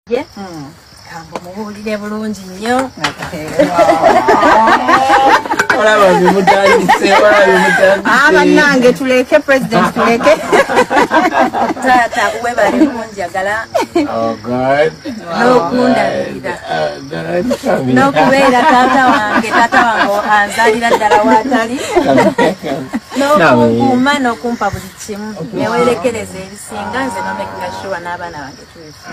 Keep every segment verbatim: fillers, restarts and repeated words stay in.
Yeah. Hmm. Kambo muhulire bulungi nnyo. Olaba bimutandise, olaba bimutandise. Aba nange tuleke president tuleke. Tata webale munjagala. Oh God. N'okundabirira. N'okubeera tata wange, tata wange anzalira ddala watali. N'okukuuma n'okumpa buli kimu. Newerekereza ebisinga nze n'omakinga sure n'abaana bange tulifu.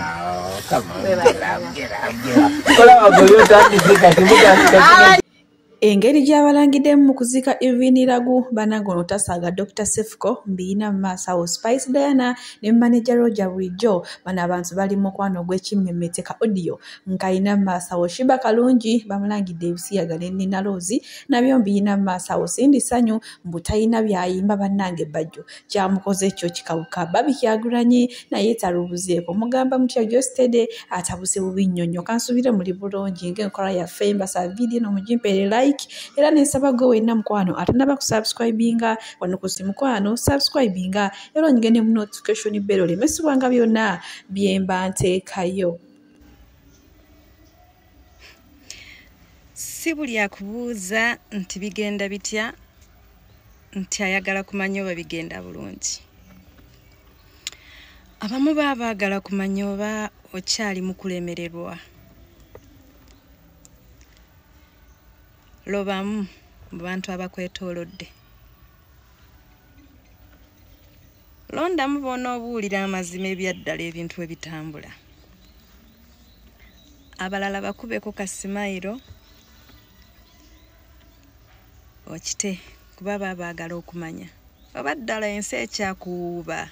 Engeri gy'abalangidemu mu kuzika eviniragu banangono tasaga Doctor Sefco mbina masawo Spice Diana ne manager Roger Bulijjo bana abantu bali mu kwano gw'ekimmemmete ka audio nkaina masawo Shiba Kalungi bamulangidde ebisiyagala nina Rozi nabyo mbina masawo Sindi Sanyu mbutayina byayimba banange bajjo kyamukoze ekyo kikawuka Barbie Kyagulanyi naye tarubuzeeko mugamba mutya Jostede atabuse bubinnyonnyo kansubire muri bulungi ng'enkola ya Femba sa video no mujimpere like era nesaba go wenna mukwano atanaba ku subscribinga wano ku simukwano subscribinga era onyigene mu notification bell lemesibwanga byonna byemba nteekayo. Si buli akubuuza nti bigenda bitya nti ayagala kumanya oba bigenda bulungi. Abamu baba baagala kumanya oba okyali mu kulemererwa. Lobamu mu bantu abakwetoolodde. Londamu bona obuulira amazima ebyaddala ebintu ebitambula. Abalala bakubeko kasimayiro okite kuba baba baagala okumanya oba ddala ensi ekyakuuba.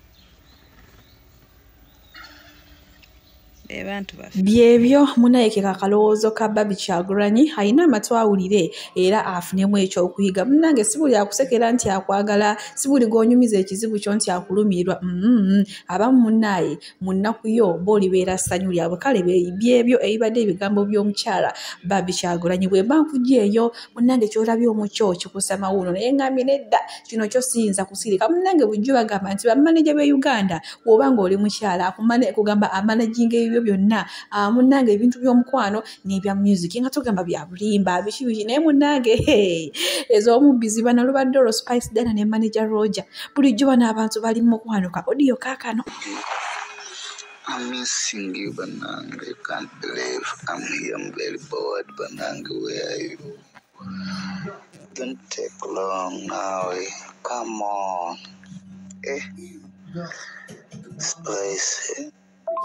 Byebyo munayeke kakalowoozo ka Barbie Kyagulanyi ayina amatwawulire era afunemu ekyokuyiga munange sibuli akusekera nti akwagala sibuli gonyumiza ekizibu kyo nti akulumirwa mm -hmm. Abamu munaye munnaku yo bolibeera ssanyu lyabwe kale byebyo ebibadde ebigambo by'omukyala Barbie Kyagulanyi bwe bankujja eyo munange kyolabye omukyo kikusa mawuno naye ngambye nedda kino kyo siyinza kusirika munange bujjo bagamba nti bamaneja be Uganda woba ng'oli mukyala akumane kugamba amanaging ebyo byonna munange ebintu by'omukwano n'ebya music nga tugamba bya bulimba biki naye munange ezo omubbizi bana lubadde olwo Spice Diana ne manager Roger bulijjo bana abantu bali mu mukwano ka audio kaakano. I'm missing you, Bananga. You can't believe I'm here. I'm very bored, Bananga. Where are you? Don't take long now. Eh? Come on. Eh? Spice, eh?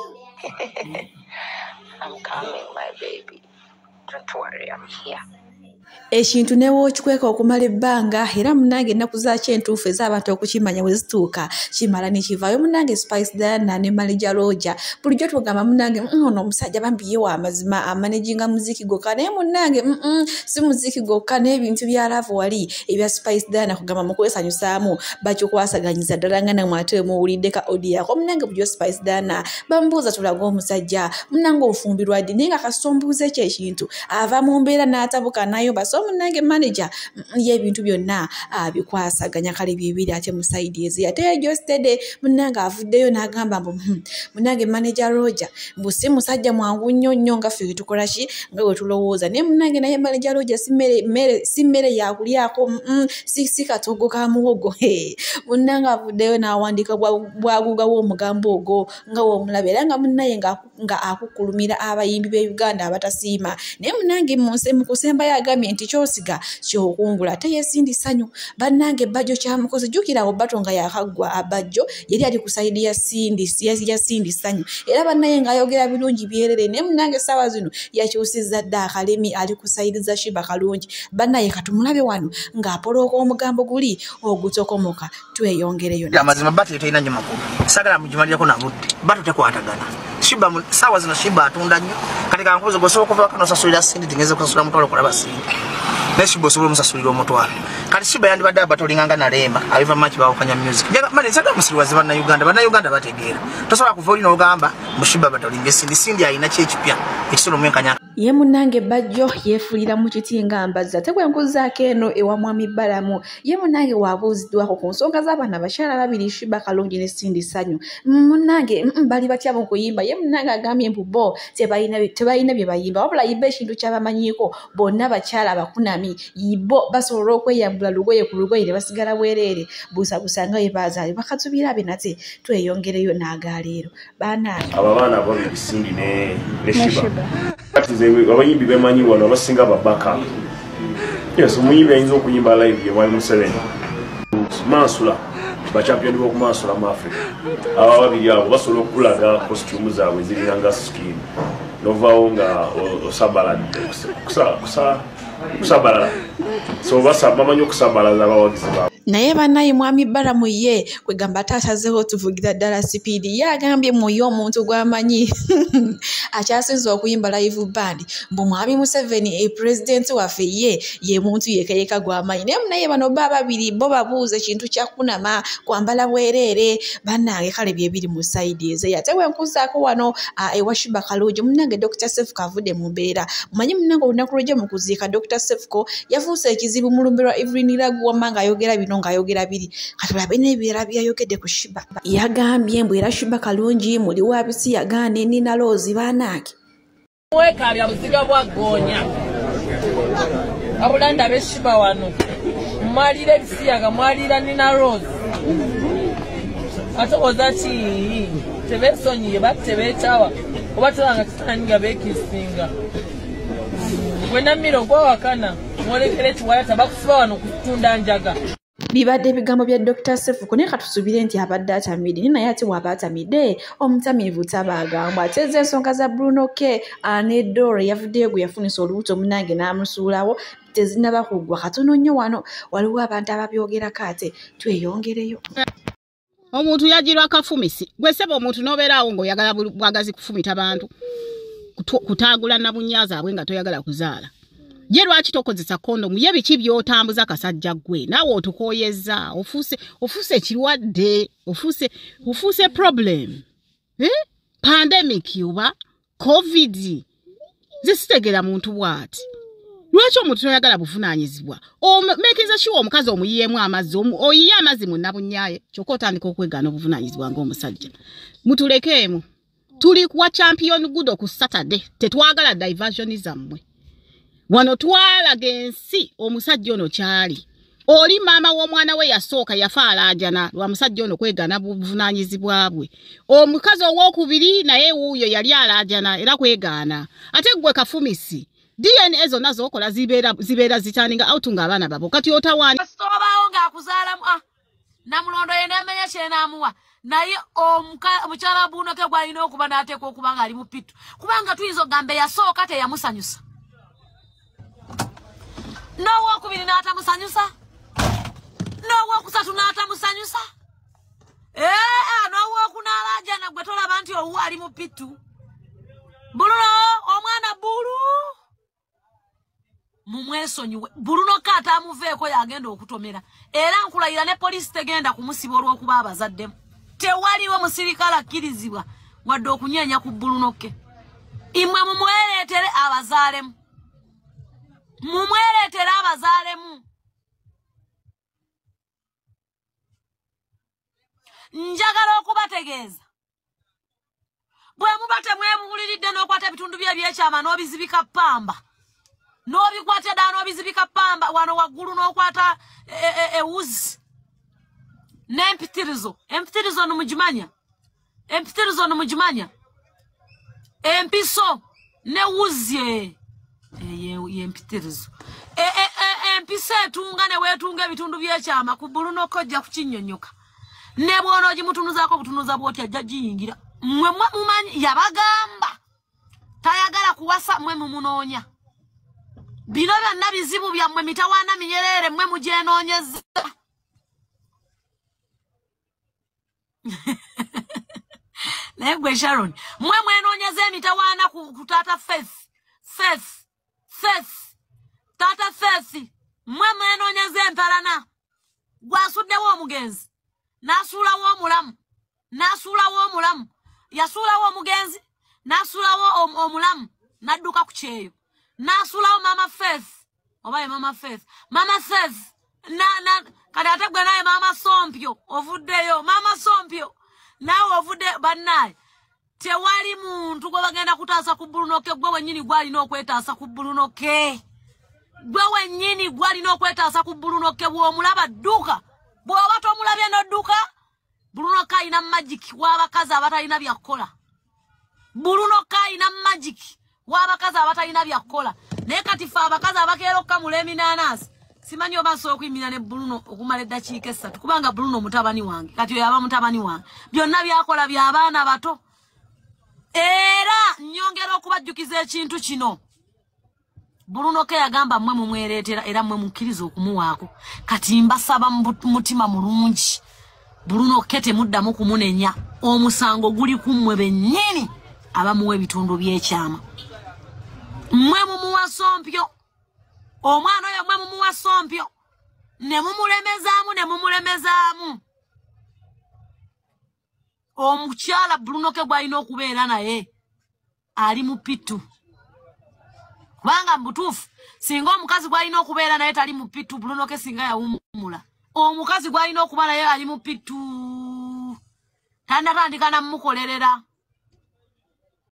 I'm coming, my baby. Don't worry, I'm here. Ekintu newo okikweka okumala ebbanga era munange ennaku zaaki entuufu ez'abantu okukimanya bwe zituuka kimala ne kivaayo munange Spice Diana ne manager Roger bulijjo tugamba munange ono omusajja bambi ye wa mazima amanaginga muziki gokka naye munange si muziki gokka n'ebintu bya laavu wali ebya Spice Diana kugamba mu kwesanyusaamu bakikwasaganyiza ddala nga namwe ate muwulidde ka audio yako munange bujjo Spice Diana bambuuza tulaga omusajja munange ofumbirwa ddi naye nga kasombuuza ekyo ekintu ava mu mbeera n'atabuka nayo baso munange manager y'ebintu byonna abikwasaganya kale bibiri ate mu side ezi ate Jostede munange avuddeyo n'agamba mbu munange manager Roger mbu si musajja mwangu nnyo nnyo nga ffe tukola ki nga bwe tulowooza naye munange naye manager Roger si mmere si mmere yakulyako si si katogo ka muwogo munange avuddeyo n'awandiika bwaguga w'omugambo ogwo nga w'omulaba era nga munnaye nga akukulumira abayimbi b'e Uganda abatasiima naye munange mu nsi mu kusemba yagambye nti kyosiga kyokungula ate yesindi Sanyu bannange bajjo kyamukoze jukira obato nga yakagwa abajjo yali ali ku side ya Sindi ya Sindi Sanyu era bannaye nga ayogera birungi byerere ne munange sawa zino yakyusizza dda akalemi ali ku side za Shiba Kalungi bannaye katumulabe wano nga apoloko omugambo guli ogutokomoka tweyongereyo amazima batu yetayina nnyo makulu sagala mujumalirako nabudde batu tekwatagana Shiba sawa zino Shiba atunda nnyo kati kankuze gosobola kuva kano sasulira Sindi tingeze kusasula mutwalo kulaba Sindi neshi bosobola musasulira omutwalo kati Shiba yandibadde abatolinganga nalemba abiva machi bawukanya music mane saga musiriwazi bana Uganda bana Uganda bategeera tosobola kuva olina ogamba mu Shiba batolinga Sindi Sindi ayina kyekipya ekisolo mwenkanya ye munange bajjo yeefulira mu kiti ng'ambazza tekwenkuzaako eno ewa mwami Balamu ye munange waabuuziddwako ku nsonga z'abaana bakyala babiri Shiba Kalungi ne Cindy Sanyu munange bali batya mu kuyimba ye munange agambye mbu bo tebalina tebalina bye bayimba wabula yiba ekintu ky'abamanyiiko bonna bakyala abakunami yibo basobola okweyambula lugoye ku lugoye ne basigala bwereere buusabuusa nga bwe baazaale bakatubira be nate tweyongereyo n'agaleero baanange abo abaana babiri Cindy ne ne Shiba kati ze abayimbi bemanyi wano abasinga babaka yes omuyimbi ayinza okuyimba live ye wali Museveni Mansula ba champion b'oku Mansula mu Africa aba babiri abo basobola okulaga costume zaabwe zirina nga skin novaawo nga osabala kusa kusa kusabalala so basa bamanyi okusabalaza abawagizi baabwe naye bannaye mwami Balamu ye kwegamba taatazeho tuvugira ddala sipiidi ye agambye muye omuntu gw'amanyi akyasinza okuyimba live band mbu mwami Museveni e pulezidenti waffe ye ye muntu yekayeka gw'amanyi naye munaye bano ba babiri bo babuuza ekintu kyakunama kwambala bwereere bannange kale bye biri mu sayidi eze ate wenkuzaako wano ewa Shiba Kalungi munnange Doctor Sefuko avudde mu mbeera mumanyi munnange olunaku lw'ejja mu kuziika Doctor Sefuko yafuuse ekizibu mu lumbe lwa Evelyn Raguwama ng'ayogera bino ng'ayogera biri kati balabe n'ebirala byayogedde ku Shiba yagambye mbu era Shiba Kalungi muli wa bisi yagaane Nina Rose baanange mwekabya buziga bwa goonya abulanda be Shiba wano mwalira ebisiyaga mwalira Nina Rose ate ozati tebesonyiye batebeetawa oba tulanga tutanyinga bekisinga wenamiro gwa wakana mwolekere tiwayata bakusiba wano kutunda njaga bibadde ebigambo bya Doctor Sefuko naye katusubire nti abadde atamidde naye ate waba atamidde omutamiivu tabaagambwa ateze ensonga za Bruno K ne Dore yavuddeyo gwe yafunisa olubuto munange n'amusuulawo tezinaba kuggwa katono nnyo wano waliwo abantu ababyogerako ate tweyongereyo omuntu yagirwa kafumisi gwe seba omuntu n'obeeraawo ng'oyagala bwagazi kufumita bantu kutaagula na bunyaza abwe nga toyagala kuzaala ye lwaki tokozesa kondomu ye biki by'otambuza kasajja gwe naawe otukoyeza ofuuse ofuuse ekirwadde ofuuse ofuuse problem eh? Pandemic oba covid zisitegera muntu bwati lwaki omuntu toyagala buvunaanyizibwa omekinza kiwa omukazi omuyiyeemu amazzi oyiye amazzi mu nnabunnyaye kyokka otandika okwegaana obuvunaanyizibwa ng'omusajja mutulekeemu tuli kuwa champion gudo ku Saturday tetwagala diversion zammwe wano twalaga ensi omusajja ono kyali oli maama w'omwana we yasooka yafa alaajana lwa musajja ono kwegana buvunaanyizibwa bwe omukazi ow'okubiri naye wuuyo yali alaajana era kwegaana ate gwe kafumisi D N A zonna z'okola zibeera zibeera zitaninga awutu ng'abaana babo kati otawaani sobaawo ng'akuzaalamu ah namulondo ye n'amenya kye n'amuwa naye omukyala Bruno K gwalina okuba n'ateeka okuba ng'ali mu pitu kubanga tuyinza ogamba yasooka teyamusanyusa n'owokubiri n'atamusanyusa n'owokusatu n'atamusanyusa ee n'owokunaalaajana gwe tolaba nti owu ali mu pitu Bruno omwana bulu mumwesonyiwe Bruno K atamuveeko yagenda okutomera era nkulayira ne poliisi tegenda kumusiba olw'okuba abazaddemu tewaliwo musirikale akkirizibwa wadde okunyeenya ku Bruno K imwe mumwereetere abazaalemu mumwereetere abazaalemu njagala okubategeeza bwe muba temwebuuliridde n'okwata ebitundu bye ebyekyama n'obizibika ppamba n'obikwata ddala n'obizibika ppamba wano waggulu n'okwata ewuzi n'empitirizo empitirizo nomugimanya empitirizo nomugimanya empiso ne wuzi yempitirizo empiso etunga ne weetunga ebitundu by'ekyama ku Bruno K ojja kukinnyonnyoka ne bw'onoogimutunuzaako obutunuza bw'oti ajja giyingira mmwe mumanyi yabagamba tayagala kuwasa mmwe mumunoonya bino byonna bizibu byammwe mitawaana minyerere mmwe mugyenoonyeza naye gwe Sharon mmwe mwenoonyeza emitawaana ku taata Faith Faith Faith taata Faith mmwe mwenoonyeza empalana gwasuddewo omugenzi n'asuulawo omulamu n'asuulawo omulamu yasuulawo omugenzi n'asuulawo omulamu nadduka ku kyeyo nasulawo mama face oba ye mama face mama face na na kati ate gwe naye mama sompyo ovuddeyo mama sompyo nawe ovudde bannaye tewali muntu gwe bagenda kutaasa ku Bruno K gwe wennyini gwalina okwetaasa ku Bruno K gwe wennyini gwalina okwetaasa ku Bruno K bw'omulaba dduka bw'oba tomulabye n'odduka Bruno K ayina magic w'abakazi abatalina byakukola Bruno K ayina magic w'abakazi abatalina byakukola naye kati ffe abakazi abakeera okukamula eminaanasi simanyi oba nsobola okuyimira ne Bruno okumala eddakiika essatu kubanga Bruno mutabani wange kati oyo aba mutabani wange byonna byakola by'abaana bato era nnyongera okubajjukiza ekintu kino Bruno K yagamba mmwe mumwereetera era mmwe mukkiriza okumuwaako kati mbasaba mu mutima mulungi Bruno K temuddamu kumunenya omusango guli ku mmwe bennyini abamuwa ebitundu by'ekyama mmwe mumuwa sompyo omwana oyo mmwe mumuwa sompyo ne mumulemezaamu ne mumulemezaamu omukyala Bruno K gwalina okubeera naye ali mu pitu kubanga mbutuufu singa omukazi gwalina okubeera naye tali mu pitu Bruno K singa yawummula omukazi gwalina okuba naye ali mu pitu tandatandika namukolerera